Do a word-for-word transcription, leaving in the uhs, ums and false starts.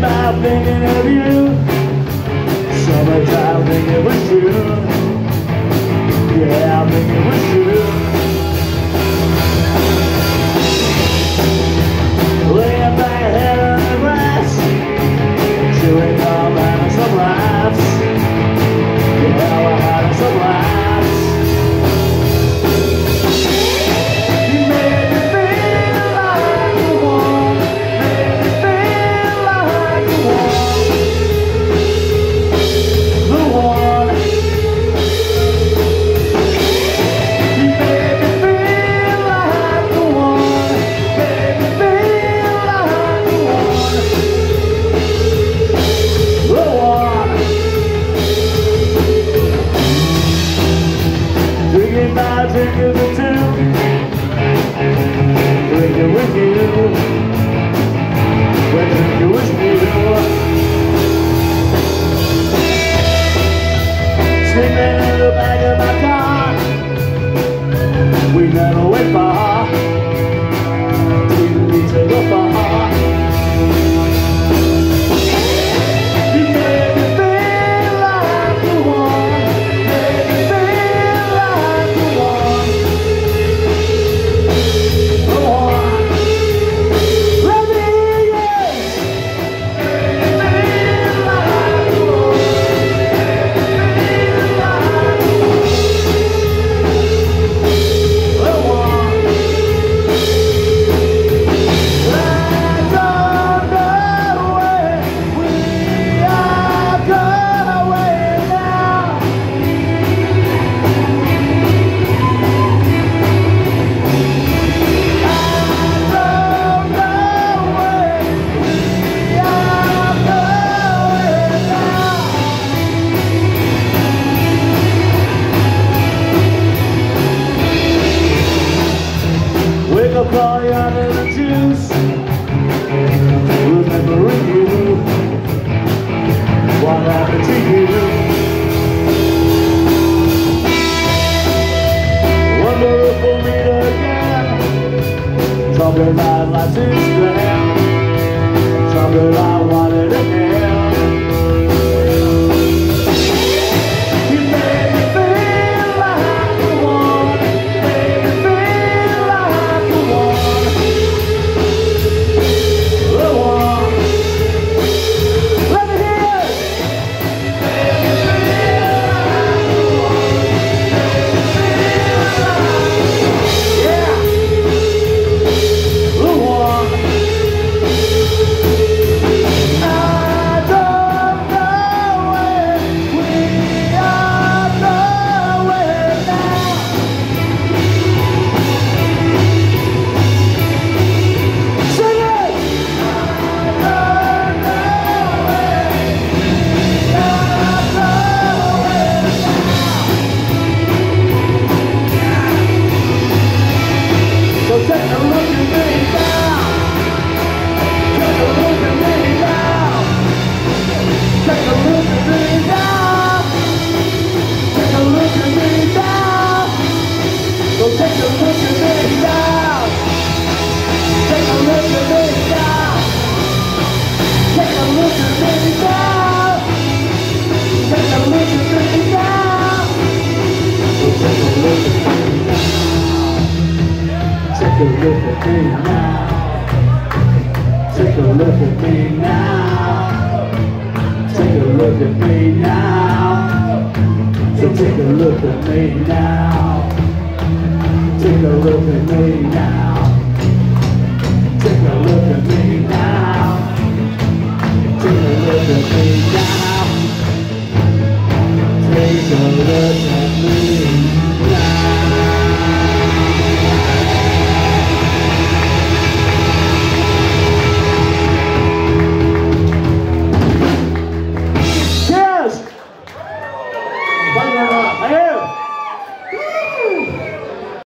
about thinking of you. Summertime, think it was true. Yeah, I think it was true. Laying back head on the grass, chewing gum, having some laughs. Yeah, we're having some laughs. You made me feel like the one, made me feel like the one, the one. You made me feel like the one, made me feel like the one, the one. Drinking my drink of the two, drinking with you, when drinking was new. Sleeping in the back of my car, we never went far, didn't need to go far. You made me feel like the one, made me feel like the one, the one. Let me hear you. Made me feel like the one, made me feel like the one, the one. I don't know where we are going now. I don't know where we are going now. Wake up all young and the juice, remembering you, what happened to you. Wonder if we'll meet again. Talking about life's is grand, talking about wanting it again. You made me feel like the one, made me feel like the one, the one. Let me hear it. Made me feel like the one, made me feel like the one. Yeah, the one. I don't know where we are going now. Sing it! I don't know where we are going now. So take a look at me now. Take a look at me now. Take a look at me now. Take a look at me now. So take a look at me now. Take a look at me now. Take a look at me now. Take a look at me now. So take a look at me now. Take a look at me now. Take a look at me now. Take a look at me now. So take a look at me now. Take a look at me now.